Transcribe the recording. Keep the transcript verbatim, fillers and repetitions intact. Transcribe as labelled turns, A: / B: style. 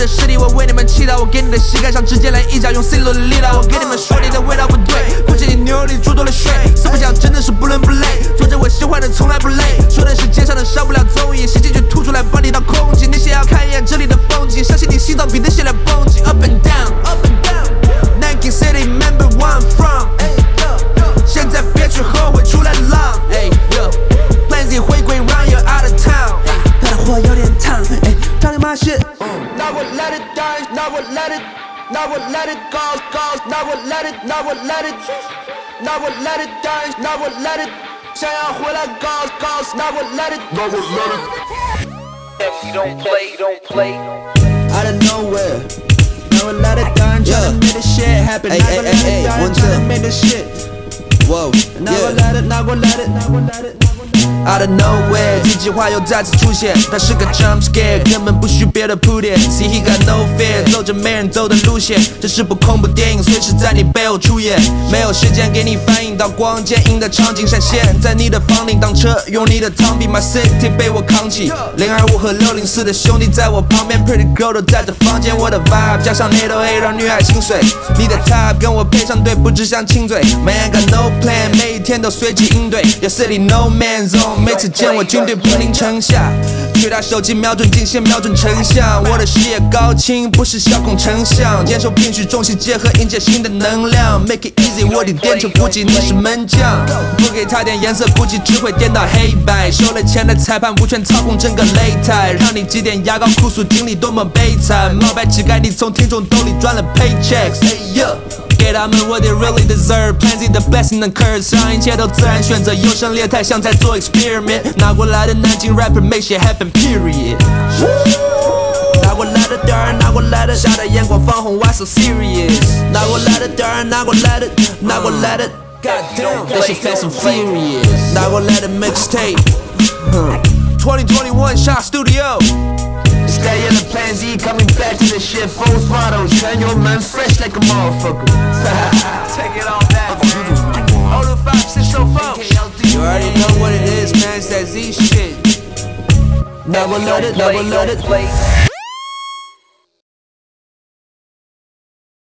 A: 的实力，我为你们祈祷。我给你的膝盖上直接来一脚，用 C 罗的力道。我给你们说你的味道不对，估计你牛里注多了水。四不像真的是不伦不类，做着我喜欢的从来不累。说的是街上的上不了综艺，吸进去吐出来把你当空气。你想要看一眼这里的风景，相信你心脏比那些来绷紧。Up and down, up and down, Nanking City, remember where I'm from。现在别去后悔出来浪。Plansy 回归 run you out of town。他的火有点烫，哎，找你妈shit。Now we let it die, now we let it, now we let it go, go, now we let it, now we let it, now we let it die, now we let it。想要回来 go, go, now we let it, now we let it。
B: If you don't play, you don't play.
A: Out of nowhere, now we let it die, tryna make this shit happen. Now we let it die, tryna make this shit. Whoa, now we let it, now we let it, now we let it. Out of nowhere， 这句话又再次出现，它是个 jump scare， 根本不需别的铺垫。See he got no fear， 走着没人走的路线，这是部恐怖电影，随时在你背后出演。没有时间给你反应到光坚硬的场景闪现，在你的房顶当车，用你的汤比 my city 被我扛起。零二五和六零四的兄弟在我旁边 ，pretty girl 都在这房间。我的 vibe 加上内斗黑让女孩心碎，你的 type 跟我配上对，不只想亲嘴。Man I got no plan， 每一天都随机应对。Your city no man zone。每次见我军队兵临城下，去他手机瞄准镜线，瞄准成像。我的视野高清，不是小孔成像。坚守并蓄重新结合，迎接新的能量。Make it easy， 我的电球估计你是门将。不给他点颜色，估计只会颠倒黑白。收了钱的裁判无权操控整个擂台，让你几点牙膏哭诉，经历多么悲惨。冒牌乞丐，你从听众兜里赚了 paychecks。Hey yo。给他们 what they really deserve， Plansy the blessing and curse， 让一切都自然选择，优胜劣汰，像在做 experiment。拿过来的南京 rapper make shit happen period。拿过来的第二，拿过来的下的眼光放红 ，Why so serious？ 拿过来的第二，拿过来的，拿过来的 ，Goddamn that shit fast and furious。拿过来的 mixtape。twenty twenty-one Shot Studio。It's that yellow Plansy coming back to the shit full throttle. Turn your man fresh like a motherfucker. Take it all back, man. Oh, the five, six, so four. You already know what it is, man. It's that Z shit. Never let it, never let it.